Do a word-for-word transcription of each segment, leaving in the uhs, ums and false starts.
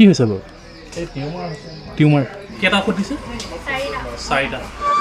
কি হৈছে বাৰু এই টিউমাৰ টিউমাৰ কেটা ঔষধ দিছে চাৰিটা চাৰিটা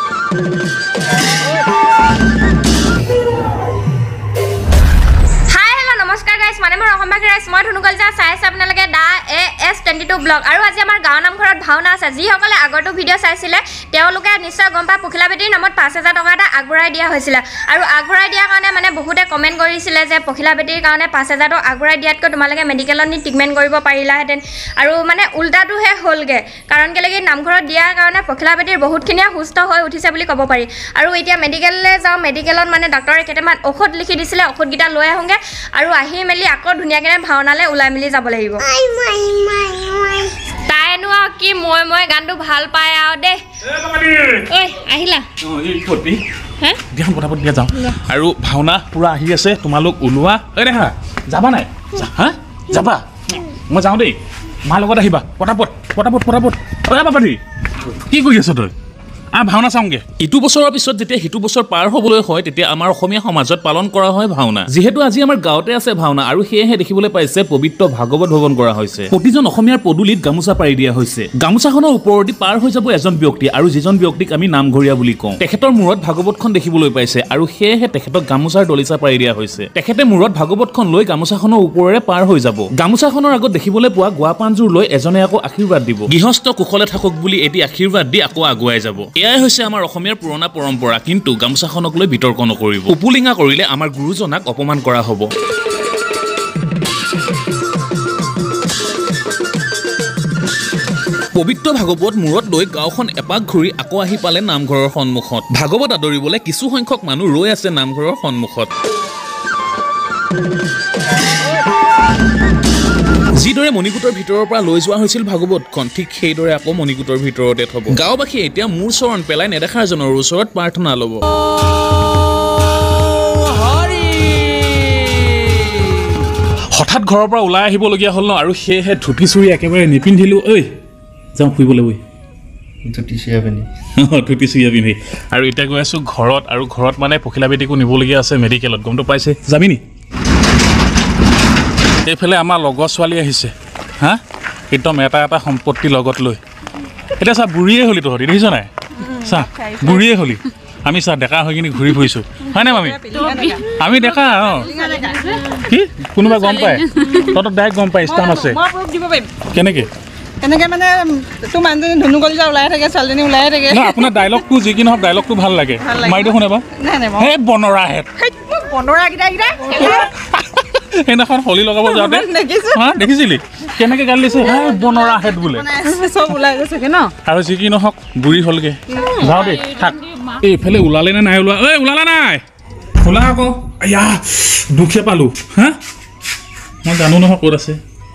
নমস্কাৰ গাইছ মানে মই অসমবাগ ৰাইছ মই ধনুকল যা চাই আছে আপোনালোকে the A S twenty two blog আৰু আজি আমাৰ গাঁও নামঘৰত ভাওনা আছে যিসকলে আগৰটো ভিডিঅ' চাইছিলে তেওঁলোকে নিশ্চয় গম পায় পখিলাবেটীৰ নামত পাঁচ হাজাৰ টকা এটা আগবঢ়াই দিয়া হৈছিলে আৰু আগবঢ়াই দিয়াৰ কাৰণে মানে বহুতে কমেণ্ট কৰিছিলে যে পখিলাবেটীৰ কাৰণে পাঁচ হাজাৰ টকা আগবঢ়াই দিয়াতকৈ তোমালোকে মেডিকেলত নি ট্ৰিটমেণ্ট কৰিব পাৰিলাহেঁতেন আৰু মানে উল্টাটোহে হ'লগৈ কাৰণ কেলেকি নামঘৰত দিয়াৰ কাৰণে পখিলাবেটীৰ বহুতখিনিয়ে সুস্থ হৈ উঠিছে বুলি ক'ব পাৰি আৰু এতিয়া মেডিকেললৈ যাওঁ মেডিকেলত মানে ডাক্তৰে কেইটামান ঔষধ লিখি দিছিলে ঔষধকেইটা লৈ আহোঁগৈ আৰু আহি মেলি আকৌ ধুনীয়াকৈ ভাওনালৈ ওলাই মেলি যাব লাগিব তাইনো আৰু কি মই মই গানটো ভাল পায় আৰু দেই ঐ আহিলা আৰু ভাওনা পুৰা আহি আছে তোমালোক ওলোৱা ঐ দেখা যাবা নাই হা যাবা মই যাওঁ দেই মাৰ লগত আহিবা পটাপট পটাপট পটাপট পাতি কি কৰি আছ তই আ ভাওনা চাওঁগে ইটো বছৰৰ পিছত যেতিয়া সিটো বছৰ পাৰ হ'বলৈ হয় তেতিয়া আমাৰ অসমীয়া সমাজত পালন কৰা হয় ভাওনা যিহেতু আজি আমাৰ গাঁৱতে আছে ভাওনা আৰু সেয়েহে দেখিবলৈ পাইছে পবিত্ৰ ভাগৱত ভৱন কৰা হৈছে প্ৰতিজন অসমীয়াৰ পদুলিত গামোচা পাৰি দিয়া হৈছে গামোচাখনৰ ওপৰেদি পাৰ হৈ যাব এজন ব্যক্তি আৰু যিজন ব্যক্তিক আমি নামঘৰীয়া বুলি কওঁ তেখেতৰ মূৰত ভাগৱতখন দেখিবলৈ পাইছে আৰু সেয়েহে তেখেতক গামোচাৰ দলিচা পাৰি দিয়া হৈছে তেখেতে মূৰত ভাগৱতখন লৈ গামোচাখনৰ ওপৰেৰে পাৰ হৈ যাব গামোচাখনৰ আগত দেখিবলৈ পোৱা গোৱা পাণযোৰ লৈ এজনে আকৌ আশীৰ্বাদ দিব গৃহস্থ কুশলে থাকক বুলি এটি আশীৰ্বাদ দি আকৌ আগুৱাই যাব এয়াই হৈছে আমাৰ অসমীয়াৰ পুৰণা পৰম্পৰা কিন্তু গামোচাখনক লৈ বিতৰ্ক নকৰিব উপুলিঙা কৰিলে আমাৰ গুৰুজনাক অপমান কৰা হ'ব পবিত্ৰ ভাগৱত মূৰত লৈ গাঁওখন এপাক ঘূৰি আকৌ আহি পালে নামঘৰৰ সন্মুখত ভাগৱত আদৰিবলৈ কিছু সংখ্যক মানুহ ৰৈ আছে নামঘৰৰ সন্মুখত যিদৰে মণিকূটৰ ভিতৰৰ পৰা লৈ যোৱা হৈছিল ভাগৱতখন ঠিক সেইদৰে আকৌ মণিকূটৰ ভিতৰতে থব গাঁওবাসীয়ে এতিয়া মূৰ চৰণ পেলাই নেদেখাজনৰ ওচৰত প্ৰাৰ্থনা ল'ব হঠাৎ ঘৰৰ পৰা ওলাই আহিবলগীয়া হ'ল ন আৰু সেয়েহে ধুতি চুৰি একেবাৰে নিপিন্ধিলো ঐ যাওঁ ফুৰিবলৈ ঐ ধুতি চুৰিয়া পিন্ধি ধুতি চুৰিয়া পিন্ধি আৰু এতিয়া গৈ আছোঁ ঘৰত আৰু ঘৰত মানে পখিলাবেটীকো নিবলগীয়া আছে মেডিকেলত গমটো পাইছে যাবি নি এইফালে আমাৰ লগৰ ছোৱালী আহিছে হা একদম এটা এটা সম্পত্তি লগত লৈ এতিয়া চা বুঢ়ীয়ে হ'লি তহঁতি দেখিছ নাই চা বুঢ়ীয়ে হ'লি আমি চা ডেকা হৈ কিনি ঘূৰি ফুৰিছোঁ হয় নাই মামী আমি ডেকা অঁ কি কোনোবা গম পায় তহঁতক ডাইৰেক্ট গম পায় স্থান আছে কেনেকৈ কেনেকৈ মানে তোৰ মানুহজনী ধনুকল যা ওলাই থাকে ছোৱালীজনী ওলাই থাকে আপোনাৰ ডাইলগটো যি কি নহওক ডাইলগটো ভাল লাগে মাৰি দেখোন এবাৰ হে বনৰা হেড বনৰাকেইটা সেইদিনাখন হলি লগাব যাওঁতে হা দেখিছিলি কেনেকৈ গালি দিছে হে বনৰা হেড বোলে চব ওলাই গৈছেগে ন আৰু যি কি নহওক বুঢ়ী হ'লগৈ যাওঁ দেই থাক এইফালে ওলালে নে নাই ওলোৱা ঐ ওলালা নাই ওলা আকৌ এয়া দুখে পালোঁ হা মই জানো নহয় ক'ত আছে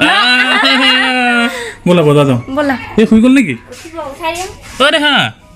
ব'লা বজা যাওঁ এই শুই গ'ল নেকি ঐ দেখা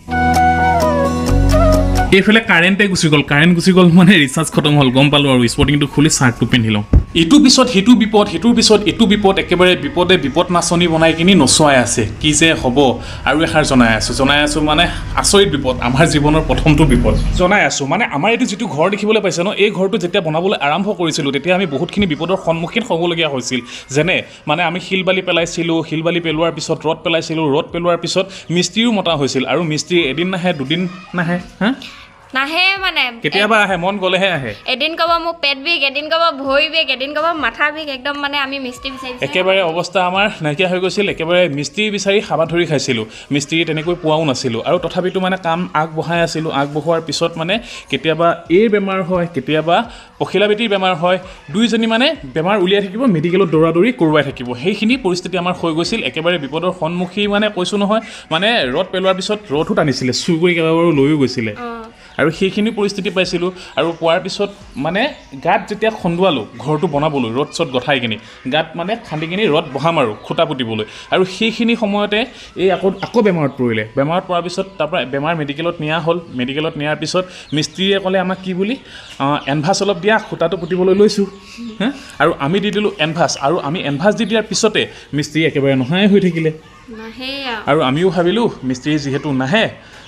এইফালে কাৰেণ্টে গুচি গ'ল কাৰেণ্ট গুচি গ'ল মানে ৰিচাৰ্জ খতম হ'ল গম পালোঁ আৰু স্পৰ্টিংটো খুলি চাৰ্টটো পিন্ধি লওঁ ইটোৰ পিছত সিটো বিপদ সিটোৰ পিছত এইটো বিপদ একেবাৰে বিপদে বিপদ নাচনি বনাই কিনি নচুৱাই আছে কি যে হ'ব আৰু এষাৰ জনাই আছোঁ জনাই আছোঁ মানে আচৰিত বিপদ আমাৰ জীৱনৰ প্ৰথমটো বিপদ জনাই আছোঁ মানে আমাৰ এইটো যিটো ঘৰ দেখিবলৈ পাইছে ন এই ঘৰটো যেতিয়া বনাবলৈ আৰম্ভ কৰিছিলোঁ তেতিয়া আমি বহুতখিনি বিপদৰ সন্মুখীন হ'বলগীয়া হৈছিল যেনে মানে আমি শিল বালি পেলাইছিলোঁ শিল বালি পেলোৱাৰ পিছত ৰদ পেলাইছিলোঁ ৰদ পেলোৱাৰ পিছত মিস্ত্ৰীও মতা হৈছিল আৰু মিস্ত্ৰী এদিন নাহে দুদিন নাহে হা নাহে মানে কেতিয়াবা আহে মন গ'লেহে আহে এদিন ক'ব মোক পেট বিষ এদিন ক'ব ভৰি বিষ এদিন ক'ব মাথা বিষ একদম মানে আমি মিস্ত্ৰী বিচাৰি একেবাৰে অৱস্থা আমাৰ নাইকিয়া হৈ গৈছিল একেবাৰে মিস্ত্ৰী বিচাৰি হাবা ধৰি খাইছিলোঁ মিস্ত্ৰী তেনেকৈ পোৱাও নাছিলোঁ আৰু তথাপিতো মানে কাম আগবঢ়াই আছিলোঁ আগবঢ়োৱাৰ পিছত মানে কেতিয়াবা এই বেমাৰ হয় কেতিয়াবা পখিলাবেটীৰ বেমাৰ হয় দুইজনী মানে বেমাৰ উলিয়াই থাকিব মেডিকেলত দৌৰা দৌৰি কৰোৱাই থাকিব সেইখিনি পৰিস্থিতি আমাৰ হৈ গৈছিল একেবাৰে বিপদৰ সন্মুখী মানে কৈছোঁ নহয় মানে ৰদ পেলোৱাৰ পিছত ৰদো টানিছিলে চুৰ কৰি কেইবাবাৰো লৈও গৈছিলে আৰু সেইখিনি পৰিস্থিতি পাইছিলোঁ আৰু পোৱাৰ পিছত মানে গাত যেতিয়া খন্দুৱালোঁ ঘৰটো বনাবলৈ ৰদ চদ গঠাই কিনি গাত মানে খান্দি কিনি ৰদ বহাম আৰু খুটা পুতিবলৈ আৰু সেইখিনি সময়তে এই আকৌ আকৌ বেমাৰত পৰিলে বেমাৰত পৰাৰ পিছত তাৰপৰা বেমাৰ মেডিকেলত নিয়া হ'ল মেডিকেলত নিয়াৰ পিছত মিস্ত্ৰীয়ে ক'লে আমাক কি বুলি এনভাছ অলপ দিয়া খুটাটো পুতিবলৈ লৈছোঁ হা আৰু আমি দি দিলোঁ এনভাছ আৰু আমি এনভাছ দি দিয়াৰ পিছতে মিস্ত্ৰী একেবাৰে নহাই হৈ থাকিলে আৰু আমিও ভাবিলোঁ মিস্ত্ৰী যিহেতু নাহে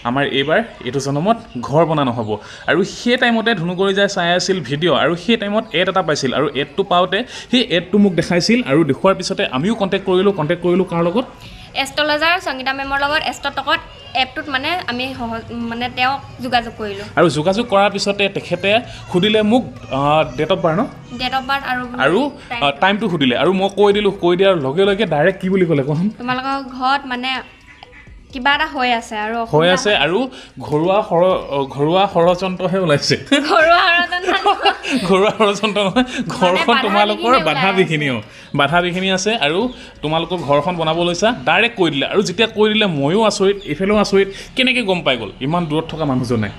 আমাৰ এইবাৰ এইটো জনমত ঘৰ বনা নহ'ব আৰু সেই টাইমতে ধুনুগৰি যায় চাই আছিল ভিডিঅ' আৰু সেই টাইমত এড এটা পাইছিল আৰু এডটো পাওঁতে সেই এডটো মোক দেখাইছিল আৰু দেখুৱাৰ পিছতে আমিও কণ্টেক্ট কৰিলোঁ কণ্টেক্ট কৰিলোঁ কাৰ লগত এষ্ট্ৰলজাৰ সংগীতা মেমৰ লগত এষ্টটকত এপটোত মানে আমি মানে তেওঁক যোগাযোগ কৰিলোঁ আৰু যোগাযোগ কৰাৰ পিছতে তেখেতে সুধিলে মোক ডেট অফ বাৰ ন ডেট অফ বাৰ্থ আৰু আৰু টাইমটো সুধিলে আৰু মই কৈ দিলোঁ কৈ দিয়াৰ লগে লগে ডাইৰেক্ট কি বুলি ক'লে কোৱাচোন তোমালোকৰ ঘৰত মানে কিবা এটা হৈ আছে আৰু হৈ আছে আৰু ঘৰুৱা ঘৰুৱা ষড়যন্ত্ৰহে ওলাইছে ঘৰুৱা ষড়যন্ত্ৰ ঘৰুৱা ষড়যন্ত্ৰ নহয় ঘৰখন তোমালোকৰ বাধা বিঘিনিও বাধা বিঘিনি আছে আৰু তোমালোকৰ ঘৰখন বনাব লৈছা ডাইৰেক্ট কৈ দিলে আৰু যেতিয়া কৈ দিলে ময়ো আচৰিত এইফালেও আচৰিত কেনেকৈ গম পাই গ'ল ইমান দূৰত থকা মানুহজনে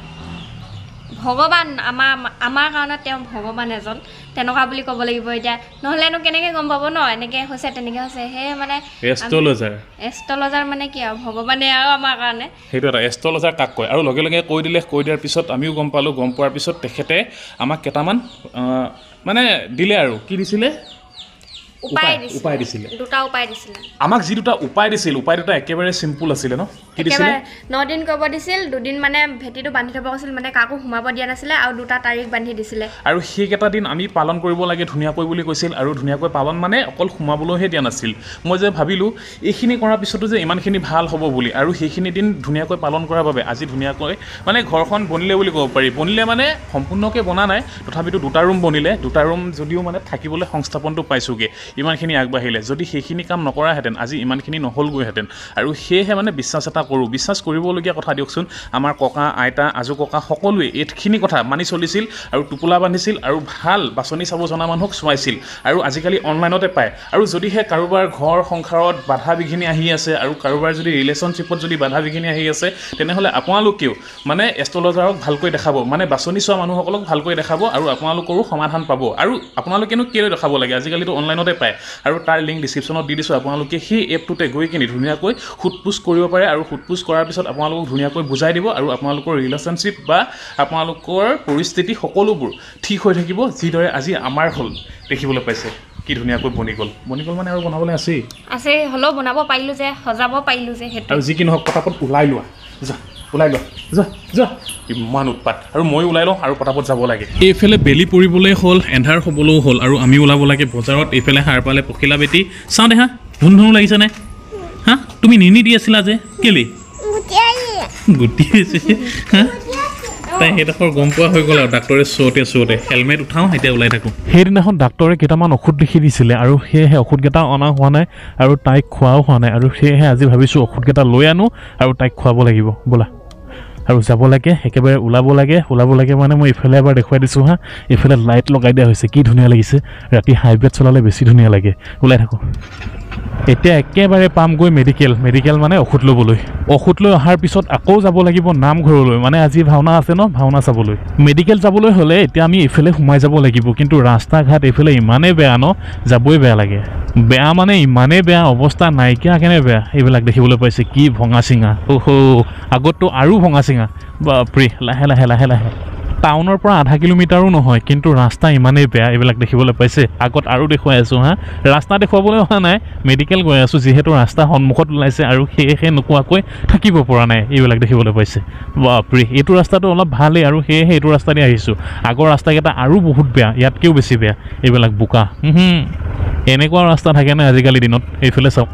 ভগৱান আমাৰ আমাৰ কাৰণে তেওঁ ভগৱান এজন তেনেকুৱা বুলি ক'ব লাগিব এতিয়া নহ'লেনো কেনেকৈ গম পাব ন এনেকৈ হৈছে তেনেকৈ হৈছে সেয়ে মানে এষ্ট্ৰলজাৰ এষ্ট্ৰলজাৰ মানে কি আৰু ভগৱানে আৰু আমাৰ কাৰণে সেইটো এটা এষ্ট্ৰলজাৰ কাক কয় আৰু লগে লগে কৈ দিলে কৈ দিয়াৰ পিছত আমিও গম পালোঁ গম পোৱাৰ পিছত তেখেতে আমাক কেইটামান মানে দিলে আৰু কি দিছিলে উপায় উপায় দিছিলে দুটা উপায় দিছিলে আমাক যি দুটা উপায় দিছিল উপায় দুটা একেবাৰে চিম্পুল আছিলে ন কি দিছিলে ন দিন কৰিব দিছিল দুদিন মানে ভেটিটো বান্ধি থব কৈছিল মানে কাকো সোমাব দিয়া নাছিলে আৰু দুটা তাৰিখ বান্ধি দিছিলে আৰু সেইকেইটা দিন আমি পালন কৰিব লাগে ধুনীয়াকৈ বুলি কৈছিল আৰু ধুনীয়াকৈ পালন মানে অকল সোমাবলৈহে দিয়া নাছিল মই যে ভাবিলোঁ এইখিনি কৰাৰ পিছতো যে ইমানখিনি ভাল হ'ব বুলি আৰু সেইখিনি দিন ধুনীয়াকৈ পালন কৰাৰ বাবে আজি ধুনীয়াকৈ মানে ঘৰখন বনিলে বুলি ক'ব পাৰি বনিলে মানে সম্পূৰ্ণকৈ বনা নাই তথাপিতো দুটা ৰুম বনিলে দুটা ৰুম যদিও মানে থাকিবলৈ সংস্থাপনটো পাইছোঁগৈ ইমানখিনি আগবাঢ়িলে যদি সেইখিনি কাম নকৰাহেঁতেন আজি ইমানখিনি নহ'লগৈহেঁতেন আৰু সেয়েহে মানে বিশ্বাস এটা কৰোঁ বিশ্বাস কৰিবলগীয়া কথা দিয়কচোন আমাৰ ককা আইতা আজু ককা সকলোৱে এইখিনি কথা মানি চলিছিল আৰু টোপোলা বান্ধিছিল আৰু ভাল বাছনি চাব জনা মানুহক চোৱাইছিল আৰু আজিকালি অনলাইনতে পায় আৰু যদিহে কাৰোবাৰ ঘৰ সংসাৰত বাধা বিঘিনি আহি আছে আৰু কাৰোবাৰ যদি ৰিলেশ্যনশ্বিপত যদি বাধা বিঘিনি আহি আছে তেনেহ'লে আপোনালোকেও মানে এষ্ট্ৰলজাৰক ভালকৈ দেখাব মানে বাছনি চোৱা মানুহসকলক ভালকৈ দেখাব আৰু আপোনালোকৰো সমাধান পাব আৰু আপোনালোকেনো কেলৈ দেখাব লাগে আজিকালিতো অনলাইনতে পায় আৰু তাৰ লিংক ডিছক্ৰিপশ্যনত দি দিছোঁ আপোনালোকে সেই এপটোতে গৈ কিনি ধুনীয়াকৈ সোধ-পোছ কৰিব পাৰে আৰু সোধ-পোছ কৰাৰ পিছত আপোনালোকক ধুনীয়াকৈ বুজাই দিব আৰু আপোনালোকৰ ৰিলেশ্যনশ্বিপ বা আপোনালোকৰ পৰিস্থিতি সকলোবোৰ ঠিক হৈ থাকিব যিদৰে আজি আমাৰ হ'ল দেখিবলৈ পাইছে কি ধুনীয়াকৈ বনি গ'ল বনি গ'ল মানে আৰু বনাবলৈ আছেই আছে হ'লেও বনাব পাৰিলোঁ যে সজাব পাৰিলোঁ যে সেইটো আৰু যি কি নহওক পটাপট ওলাই লোৱা যা ওলাই লোৱা যা যা ইমান উৎপাত আৰু মই ওলাই লওঁ আৰু পটাপট যাব লাগে এইফালে বেলি পৰিবলৈ হ'ল এন্ধাৰ হ'বলৈও হ'ল আৰু আমি ওলাব লাগে বজাৰত এইফালে সাৰ পালে পখিলা বেটি চাওঁ দে হা ধুন ধুন লাগিছেনে হা তুমি নিনি দি আছিলা যে কেলি গুটি আছে হা তাই সেইডোখৰ গম পোৱা হৈ গ'ল আৰু ডাক্তৰে চোতে চোতে হেলমেট উঠাওঁ এতিয়া ওলাই থাকোঁ সেইদিনাখন ডাক্তৰে কেইটামান ঔষধ লিখি দিছিলে আৰু সেয়েহে ঔষধকেইটা অনা হোৱা নাই আৰু তাইক খোৱাও হোৱা নাই আৰু সেয়েহে আজি ভাবিছোঁ ঔষধকেইটা লৈ আনো আৰু তাইক খুৱাব লাগিব ব'লা আৰু যাব লাগে একেবাৰে ওলাব লাগে ওলাব লাগে মানে মই ইফালে এবাৰ দেখুৱাই দিছোঁ হা এইফালে লাইট লগাই দিয়া হৈছে কি ধুনীয়া লাগিছে ৰাতি হাইব্ৰেড চলালে বেছি ধুনীয়া লাগে ওলাই থাকোঁ এতিয়া একেবাৰে পামগৈ মেডিকেল মেডিকেল মানে ঔষধ ল'বলৈ ঔষধ লৈ অহাৰ পিছত আকৌ যাব লাগিব নামঘৰলৈ মানে আজি ভাওনা আছে ন ভাওনা চাবলৈ মেডিকেল যাবলৈ হ'লে এতিয়া আমি এইফালে সোমাই যাব লাগিব কিন্তু ৰাস্তা ঘাট এইফালে ইমানেই বেয়া ন যাবই বেয়া লাগে বেয়া মানে ইমানেই বেয়া অৱস্থা নাইকিয়া কেনে বেয়া এইবিলাক দেখিবলৈ পাইছে কি ভঙা চিঙা অহ' আগততো আৰু ভঙা চিঙা বাপৰে লাহে লাহে লাহে লাহে টাউনৰ পৰা আধা কিলোমিটাৰো নহয় কিন্তু ৰাস্তা ইমানেই বেয়া এইবিলাক দেখিবলৈ পাইছে আগত আৰু দেখুৱাই আছোঁ হা ৰাস্তা দেখুৱাবলৈ অহা নাই মেডিকেল গৈ আছোঁ যিহেতু ৰাস্তা সন্মুখত ওলাইছে আৰু সেয়েহে নোকোৱাকৈ থাকিব পৰা নাই এইবিলাক দেখিবলৈ পাইছে বাপৰে এইটো ৰাস্তাটো অলপ ভালেই আৰু সেয়েহে এইটো ৰাস্তা দি আহিছোঁ আগৰ ৰাস্তাকেইটা আৰু বহুত বেয়া ইয়াতকৈও বেছি বেয়া এইবিলাক বোকা এনেকুৱা ৰাস্তা থাকে নাই আজিকালি দিনত এইফালে চাওক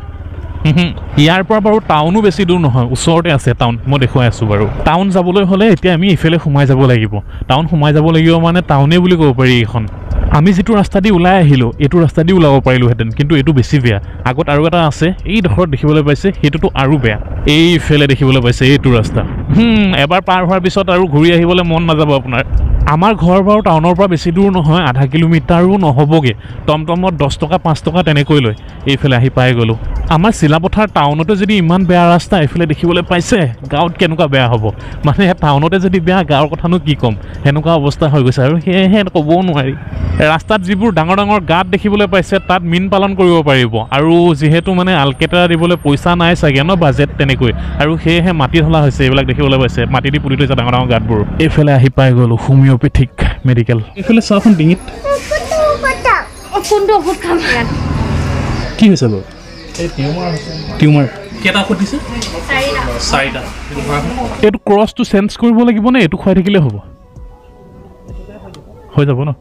ইয়াৰ পৰা বাৰু টাউনো বেছি দূৰ নহয় ওচৰতে আছে টাউন মই দেখুৱাই আছোঁ বাৰু টাউন যাবলৈ হ'লে এতিয়া আমি এইফালে সোমাই যাব লাগিব টাউন সোমাই যাব লাগিব মানে টাউনেই বুলি ক'ব পাৰি এইখন আমি যিটো ৰাস্তা দি ওলাই আহিলোঁ এইটো ৰাস্তা দি ওলাব পাৰিলোঁহেঁতেন কিন্তু এইটো বেছি বেয়া আগত আৰু এটা আছে এইডোখৰত দেখিবলৈ পাইছে সেইটোতো আৰু বেয়া এইফালে দেখিবলৈ পাইছে এইটো ৰাস্তা এবাৰ পাৰ হোৱাৰ পিছত আৰু ঘূৰি আহিবলৈ মন নাযাব আপোনাৰ আমাৰ ঘৰ বাৰু টাউনৰ পৰা বেছি দূৰ নহয় আধা কিলোমিটাৰো নহ'বগৈ টমটমত দহ টকা পাঁচ টকা তেনেকৈ লয় এইফালে আহি পাই গ'লোঁ আমাৰ চিলাপথাৰ টাউনতে যদি ইমান বেয়া ৰাস্তা এইফালে দেখিবলৈ পাইছে গাঁৱত কেনেকুৱা বেয়া হ'ব মানে টাউনতে যদি বেয়া গাঁৱৰ কথানো কি ক'ম সেনেকুৱা অৱস্থা হৈ গৈছে আৰু সেয়েহে ক'বও নোৱাৰি ৰাস্তাত যিবোৰ ডাঙৰ ডাঙৰ গাঁত দেখিবলৈ পাইছে তাত মীন পালন কৰিব পাৰিব আৰু যিহেতু মানে আলকেটেৰা দিবলৈ পইচা নাই চাগে ন বাজেট তেনেকৈ আৰু সেয়েহে মাটি ঢলা হৈছে এইবিলাক দেখিবলৈ পাইছে মাটি দি পুতি থৈছে ডাঙৰ ডাঙৰ গাঁতবোৰ এইফালে আহি পাই গ'লোঁ হোমিঅ'পেথিক মেডিকেল এইফালে চাওঁচোন ডিঙিত কোনটো ঔষধ খাম কি হৈছে বাৰু এই টিউমাৰ টিউমাৰ কেটা ঔষধ দিছে চাৰিটা চাৰিটা এইটো ক্ৰছটো চেঞ্জ কৰিব লাগিব নে এইটো খুৱাই থাকিলে হ'ব হৈ যাব ন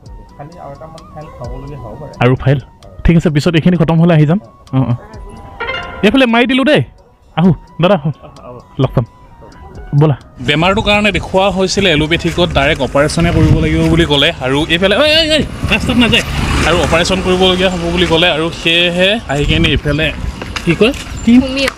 আৰু ফাইল ঠিক আছে পিছত এইখিনি খতম হ'লে আহি যাম অঁ অঁ এইফালে মাৰি দিলোঁ দেই আহোঁ দাদা লগ পাম ব'লা বেমাৰটোৰ কাৰণে দেখুওৱা হৈছিলে এলোপেথিকত ডাইৰেক্ট অপাৰেশ্যনে কৰিব লাগিব বুলি ক'লে আৰু এইফালে ৰাস্তাত নাযায় আৰু অপাৰেশ্যন কৰিবলগীয়া হ'ব বুলি ক'লে আৰু সেয়েহে আহি কিনে এইফালে কি কয় কি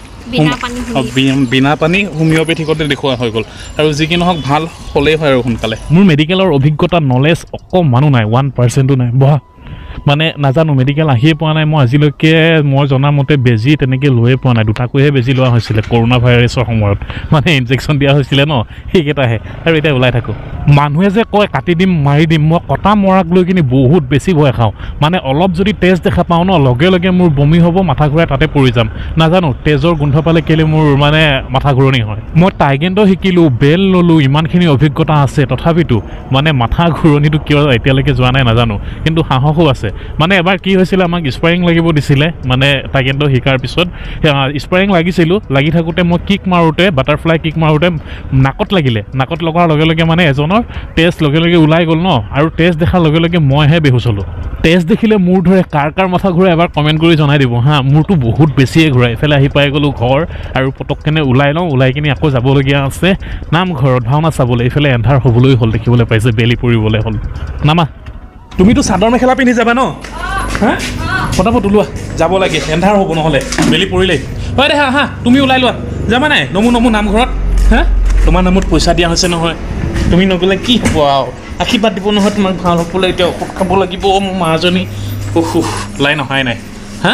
বিনা পানী হোমিঅ'পেথিকতে দেখুওৱা হৈ গ'ল আৰু যি কি নহওক ভাল হ'লেই হয় আৰু সোনকালে মোৰ মেডিকেলৰ অভিজ্ঞতা নলেজ অকণমানো নাই ওৱান পাৰ্চেণ্টো নাই বহা মানে নাজানো মেডিকেল আহিয়ে পোৱা নাই মই আজিলৈকে মই জনামতে বেজী তেনেকৈ লৈয়ে পোৱা নাই দুটাকৈহে বেজী লোৱা হৈছিলে কৰোণা ভাইৰাছৰ সময়ত মানে ইনজেকশ্যন দিয়া হৈছিলে ন সেইকেইটাহে আৰু এতিয়া ওলাই থাকোঁ মানুহে যে কয় কাটি দিম মাৰি দিম মই কটা মৰাক লৈ কিনি বহুত বেছি ভয় খাওঁ মানে অলপ যদি তেজ দেখা পাওঁ ন লগে লগে মোৰ বমি হ'ব মাথা ঘূৰাই তাতে পৰি যাম নাজানো তেজৰ গোন্ধ পালে কেলৈ মোৰ মানে মাথা ঘূৰণি হয় মই টাইকেণ্ডো শিকিলোঁ বেল ল'লোঁ ইমানখিনি অভিজ্ঞতা আছে তথাপিতো মানে মাথা ঘূৰণিটো কিয় এতিয়ালৈকে যোৱা নাই নাজানো কিন্তু সাহসো আছে মানে এবাৰ কি হৈছিলে আমাক স্পাৰিং লাগিব দিছিলে মানে টাইকেণ্ডো শিকাৰ পিছত স্পাৰিং লাগিছিলোঁ লাগি থাকোঁতে মই কিক মাৰোঁতে বাটাৰফ্লাই কিক মাৰোঁতে নাকত লাগিলে নাকত লগাৰ লগে লগে মানে এজনৰ তেজ লগে লগে ওলাই গ'ল ন আৰু তেজ দেখাৰ লগে লগে মইহে বেহুচ হ'লোঁ তেজ দেখিলে মূৰ ধৰে কাৰ কাৰ মাথা ঘূৰাই এবাৰ কমেণ্ট কৰি জনাই দিব হা মোৰতো বহুত বেছিয়ে ঘূৰাই এইফালে আহি পাই গ'লোঁ ঘৰ আৰু পটককেনে ওলাই লওঁ ওলাই কিনি আকৌ যাবলগীয়া আছে নামঘৰত ভাওনা চাবলৈ এইফালে এন্ধাৰ হ'বলৈ হ'ল দেখিবলৈ পাইছে বেলি পৰিবলৈ হ'ল নামা তুমিতো চাদৰ মেখেলা পিন্ধি যাবা ন হা ফটাফট ওলোৱা যাব লাগে এন্ধাৰ হ'ব নহ'লে বেলি পৰিলেই হয় দে হা হা তুমি ওলাই লোৱা যাবা নাই নমু নমু নামঘৰত হা তোমাৰ নামত পইচা দিয়া হৈছে নহয় তুমি নগ'লে কি হ'ব আৰু আশীৰ্বাদ দিব নহয় তোমাক ভাল হ'বলৈ এতিয়া ঔষধ খাব লাগিব মোৰ মাজনী উফ লাই নহাই নাই হা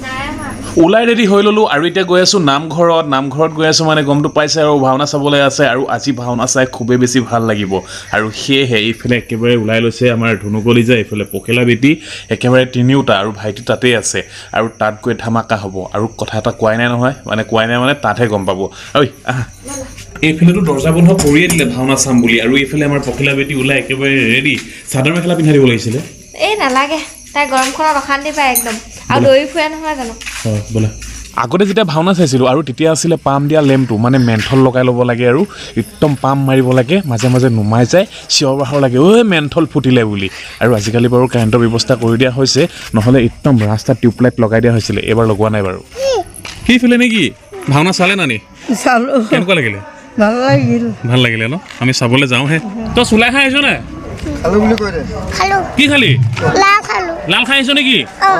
ওলাই ৰেডি হৈ ল'লোঁ আৰু এতিয়া গৈ আছোঁ নামঘৰত নামঘৰত গৈ আছোঁ মানে গমটো পাইছে আৰু ভাওনা চাবলৈ আছে আৰু আজি ভাওনা চাই খুবেই বেছি ভাল লাগিব আৰু সেয়েহে এইফালে একেবাৰে ওলাই লৈছে আমাৰ ধনুকলি যে এইফালে পখিলা বেটি একেবাৰে তিনিওটা আৰু ভাইটি তাতেই আছে আৰু তাত গৈ ধামাকা হ'ব আৰু কথা এটা কোৱাই নাই নহয় মানে কোৱাই নাই মানে তাতহে গম পাব ঐ আহা এইফালেতো দৰ্জা বন্ধ কৰিয়ে দিলে ভাওনা চাম বুলি আৰু এইফালে আমাৰ পখিলা বেটি ওলাই একেবাৰে ৰেডি চাদৰ মেখেলা পিন্ধাই দিব লাগিছিলে এই নালাগে তাই গৰমখনত অশান্তি পায় একদম আৰু দৌৰি ফুৰে নহয় জানো হয় বোলা আগতে যেতিয়া ভাওনা চাইছিলোঁ আৰু তেতিয়া আছিলে পাম দিয়া লেম্পটো মানে মেন্থল লগাই ল'ব লাগে আৰু একদম পাম মাৰিব লাগে মাজে মাজে নুমাই যায় চিঞৰ বাখৰ লাগে ঐ মেন্থল ফুটিলে বুলি আৰু আজিকালি বাৰু কাৰেণ্টৰ ব্যৱস্থা কৰি দিয়া হৈছে নহ'লে একদম ৰাস্তাত টিউবলাইট লগাই দিয়া হৈছিলে এইবাৰ লগোৱা নাই বাৰু কি ফিলে নেকি ভাওনা চালে নানি চালোঁ কেনেকুৱা লাগিলে ভাল লাগিল ভাল লাগিলে ন আমি চাবলৈ যাওঁহে তই চুলাই খাই আহিছ নাই খালোঁ বুলি কৈ দে খালোঁ কি খালি লাল খালোঁ লাল খাই আহিছ নেকি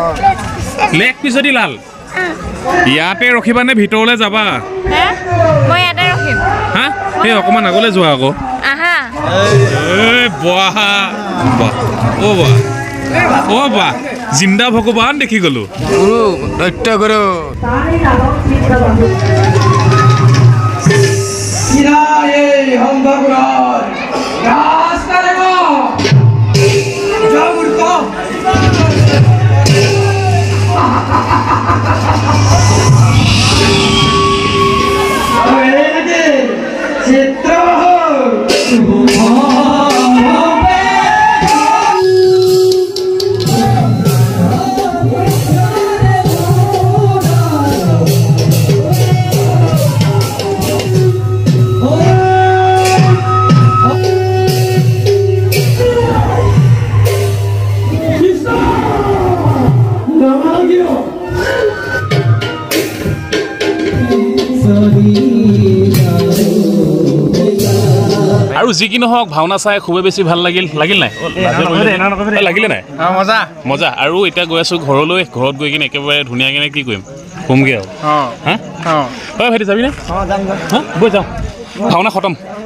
লেগ পিছদি লাল ইয়াতে ৰখিবা নে ভিতৰলৈ যাবা মই ইয়াতে ৰখিম হা এই অকণমান আগলৈ যোৱা আকৌ আহা এই বাহ বাহ অ' বাহ অ' বাহ জিন্দা ভগৱান দেখি গ'লো গুৰু দৈত্য গুৰু আৰু যি কি নহওক ভাওনা চাই খুবেই বেছি ভাল লাগিল লাগিল নাই লাগিলে নাই মজা মজা আৰু এতিয়া গৈ আছোঁ ঘৰলৈ ঘৰত গৈ কিনে একেবাৰে ধুনীয়াকৈ কি কৰিম শুমগৈ আৰু হা হয় ভাইটি যাবি নে হা গৈ যাওঁ ভাওনা খতম